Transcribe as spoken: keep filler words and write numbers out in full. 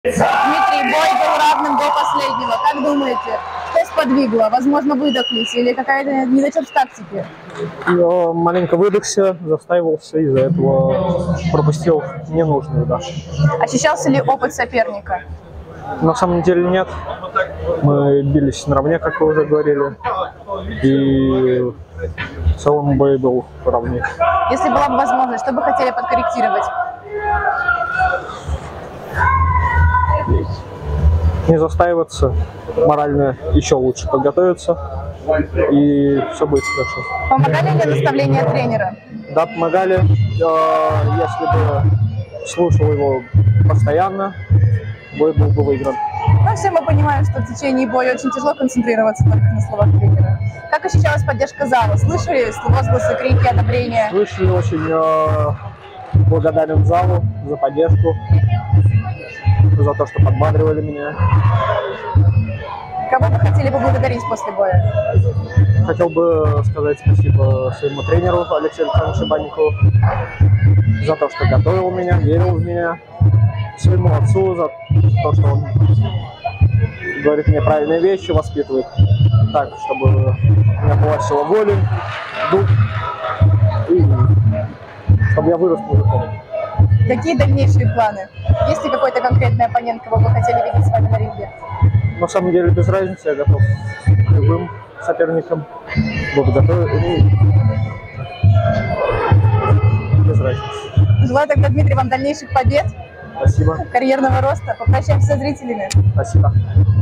Дмитрий, бой был равным до последнего. Как думаете, что сподвигло? Возможно, выдохлись или какая-то недочет в тактике? Я маленько выдохся, застаивался, из-за этого пропустил ненужный удар. Ощущался ли опыт соперника? На самом деле нет. Мы бились наравне, как вы уже говорили. И в целом бой был равный. Если была бы возможность, что бы хотели подкорректировать? Не застаиваться, морально еще лучше подготовиться, и все будет хорошо. Помогали ли наставления тренера? Да, помогали. Если бы слушал его постоянно, бой был бы выигран. Ну, все мы понимаем, что в течение боя очень тяжело концентрироваться только на словах тренера. Как ощущалась поддержка зала? Слышали возгласы, крики, одобрения? Слышали, очень э, благодарен залу за поддержку, за то, что подбадривали меня. Кого бы хотели поблагодарить после боя? Хотел бы сказать спасибо своему тренеру Алексею Александровичу Банникову за то, что готовил меня, верил в меня, своему отцу за то, что он говорит мне правильные вещи, воспитывает так, чтобы у меня была сила воли, дух, и чтобы я вырос мужиком. Какие дальнейшие планы? Есть ли какой-то конкретный оппонент, кого вы хотели видеть с вами на ринге? На самом деле без разницы, я готов к любым соперникам. Буду готов. Без разницы. Желаю тогда, Дмитрий, вам дальнейших побед. Спасибо. Карьерного роста. Попрощаемся со зрителями. Спасибо.